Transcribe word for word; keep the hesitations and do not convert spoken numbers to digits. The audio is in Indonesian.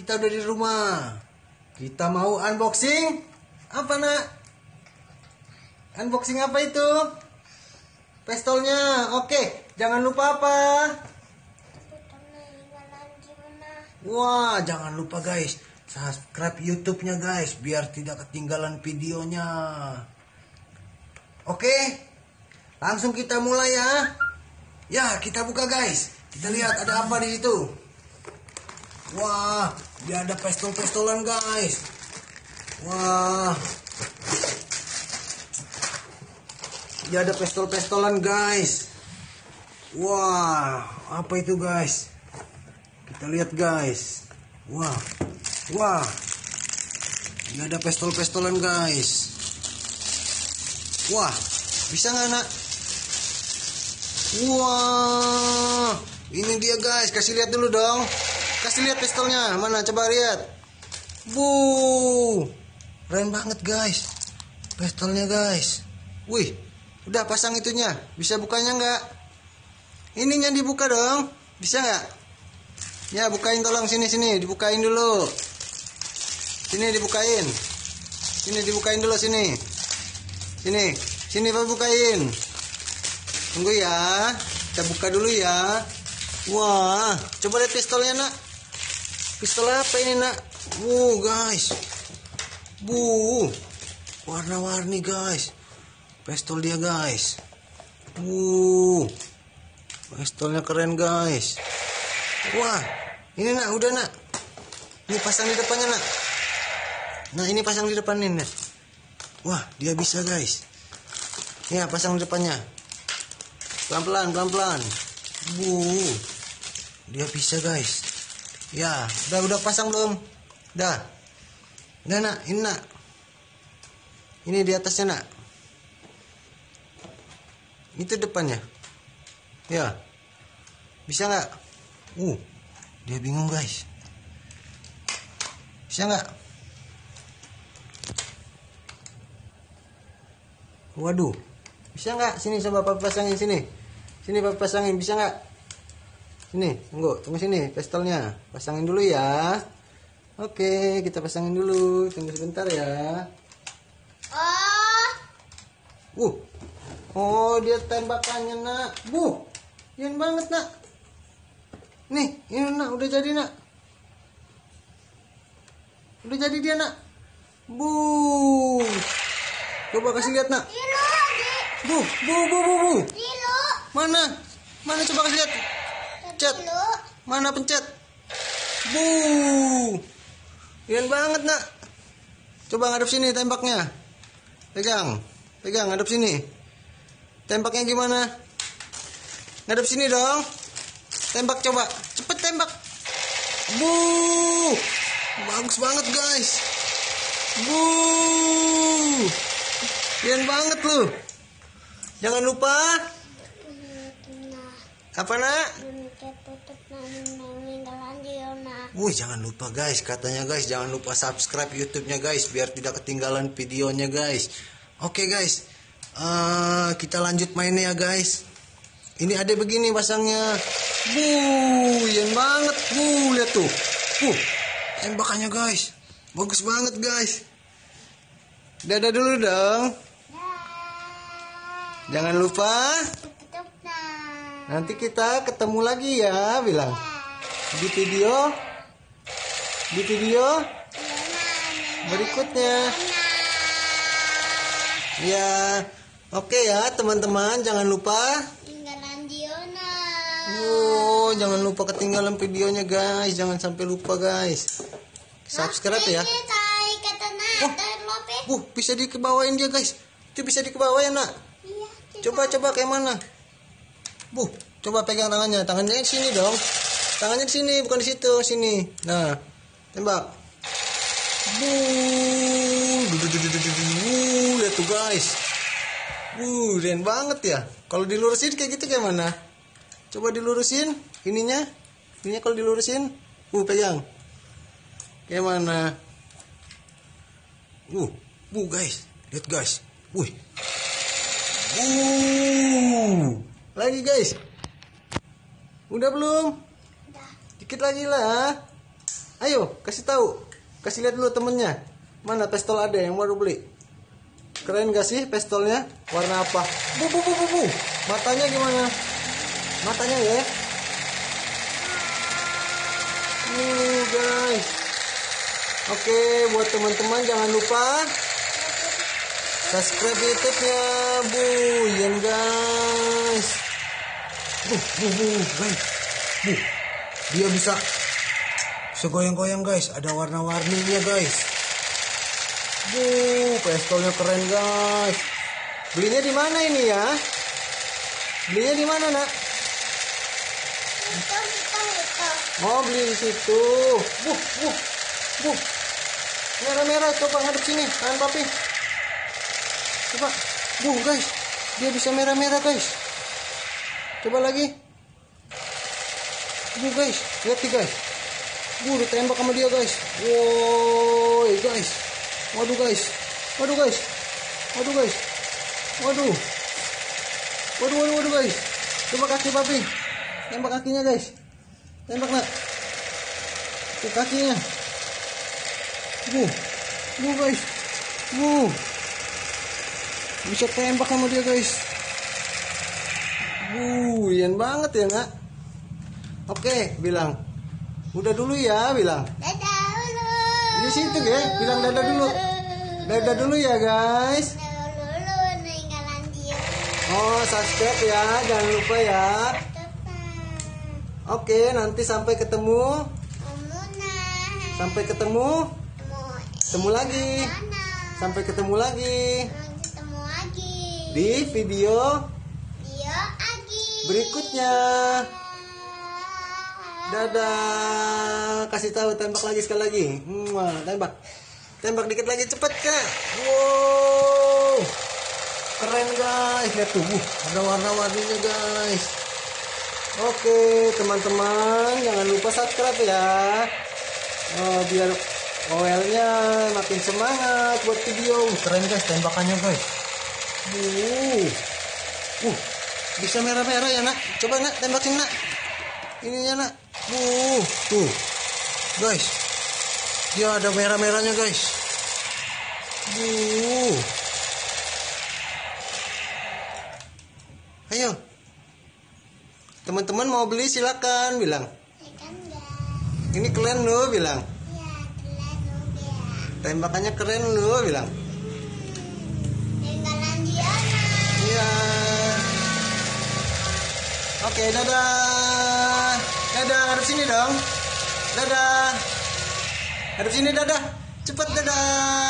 kita udah di rumah. Kita mau unboxing. Apa nak? Unboxing apa itu? Pistolnya. Oke, jangan lupa apa? Wah, jangan lupa guys, subscribe YouTube-nya guys, biar tidak ketinggalan videonya. Oke, langsung kita mulai ya. Ya, kita buka guys. Kita lihat ada apa di situ. Wah, dia ada pistol-pistolan guys. Wah, dia ada pistol-pistolan guys. Wah, apa itu guys? Kita lihat guys. Wah, wah, dia ada pistol-pistolan guys. Wah, bisa nggak nak? Wah, ini dia guys. Kasih lihat dulu dong. Kasih lihat pistolnya. Mana? Coba lihat. Wuh, keren banget guys. Pistolnya guys. Wih, udah pasang itunya. Bisa bukanya nggak? Ininya dibuka dong. Bisa nggak? Ya, bukain tolong. Sini sini, dibukain dulu. Sini dibukain. Sini dibukain dulu sini. Sini, sini Pak bukain. Tunggu ya. Kita buka dulu ya. Wah, coba lihat pistolnya nak. Pistol apa ini nak? Wuh guys. Wuh, warna-warni guys. Pistol dia guys. Wuh, pistolnya keren guys. Wah, ini nak, udah nak. Ini pasang di depannya nak. Nah, ini pasang di depan ini nak. Wah, dia bisa guys. Ya, pasang di depannya. Pelan-pelan, pelan-pelan. Wuh, dia bisa guys. Ya, udah udah pasang belum? Dah. Udah nak, ini nak. Ini di atasnya nak. Itu depannya. Ya. Bisa nggak? Uh, dia bingung guys. Bisa nggak? Waduh, bisa nggak? Sini coba Papa pasangin sini. Sini Papa pasangin, bisa nggak? Sini, tunggu, tunggu sini, pistolnya. Pasangin dulu ya. Oke, kita pasangin dulu. Tunggu sebentar ya. Oh. Uh. Oh, dia tembakannya nak. Bu, keren banget nak. Nih, ini nak, udah jadi nak. Udah jadi dia nak. Bu. Coba kasih lihat nak. Bu, bu, bu, bu, bu. Mana? Mana coba kasih lihat. Pencet. Mana pencet? Bu. Keren banget nak. Coba ngadep sini tembaknya. Pegang. Pegang ngadep sini. Tembaknya gimana? Ngadep sini dong. Tembak coba. Cepet tembak. Bu. Bagus banget guys. Bu. Keren banget loh. Jangan lupa. Apa nak? Wih, jangan lupa guys. Katanya guys, jangan lupa subscribe YouTube-nya guys, biar tidak ketinggalan videonya guys. Oke guys, uh, kita lanjut mainnya ya guys. Ini ada begini pasangnya. Wuh, yang banget. Wuh, lihat tuh. Wuh, tembakannya guys. Bagus banget guys. Dadah dulu dong. Jangan lupa. Nanti kita ketemu lagi ya, bilang. Di video. Di video berikutnya. Ya. Oke ya, teman-teman, jangan lupa. Ketinggalan Diona. Oh, jangan lupa ketinggalan videonya guys. Jangan sampai lupa guys. Subscribe ya. Oh, uh, bisa dikebawain dia guys. Itu bisa dikebawain nak. Coba coba kayak mana? Bu, coba pegang tangannya. Tangannya di sini dong. Tangannya di sini, bukan di situ, sini. Nah, tembak. Bu. Lihat tuh guys. Uh, keren banget ya. Kalau dilurusin kayak gitu kayak mana? Coba dilurusin ininya. Ininya kalau dilurusin, uh pegang. Kayak mana? Uh, bu guys. Lihat guys. Wih. Uh. Lagi guys. Udah belum? Udah. Dikit lagi lah. Ayo, kasih tahu. Kasih lihat dulu temennya. Mana pistol ada yang baru beli? Keren gak sih pistolnya? Warna apa? Bu, bu, bu, bu, bu. Matanya gimana? Matanya ya? Uh, guys. Oke, buat teman-teman jangan lupa subscribe YouTube-nya, Bu. Yan guys. Bu, bu, bu, guys. Bu, dia bisa segoyang-goyang guys. Ada warna-warninya guys. Bu, pistolnya keren guys. Belinya di mana ini ya? Belinya di mana nak? Itu, itu, itu. Oh, beli di situ. Bu, bu, bu. Merah-merah, coba ngadep sini, tangan papi. Coba, bu guys, dia bisa merah-merah guys. Coba lagi. Bu guys, lihat nih guys. Bu, ditembak sama dia guys. Woi guys. Waduh guys. Waduh guys. Waduh guys. Waduh. Waduh, waduh, waduh guys. Coba kaki papi. Tembak kakinya guys. Tembak nak. Tuh kakinya. Bu. Bu guys. Bu. Bisa tembak sama dia guys. Bu, Yan banget ya nak. Oke, bilang. Udah dulu ya, bilang. Dadah dulu. Di situ ya, bilang dadah dulu. Dadah dulu ya guys. Dadah dulu, ninggalan dia. Oh, subscribe ya, jangan lupa ya. Oke, nanti sampai ketemu. Omuna. Sampai ketemu. Mau Ketemu lagi. mana? Sampai ketemu lagi Mau ketemu lagi. di video Dia lagi. berikutnya. Dadah. Kasih tahu, tembak lagi sekali lagi. Wah, tembak. Tembak dikit lagi, cepet kak. Wow. Keren guys. Lihat tuh, uh, ada warna-warninya guys. Oke, teman-teman, jangan lupa subscribe ya. Oh, biar O L-nya makin semangat buat video. Uh, keren guys tembakannya guys. Uh. Uh, bisa merah-merah ya, Nak. Coba Nak tembakin Nak. Ininya Nak. Uh, tuh. Guys. Dia ada merah-merahnya guys. Uh. Ayo. Teman-teman mau beli silakan bilang. Ikan enggak? Ini keren loh bilang. Ya, keren juga. Tembakannya keren loh bilang. Ninggalan dia. Iya. Oke, dadah. Dadah, hadap sini dong. Dadah. Hadap sini dadah. Cepat dadah.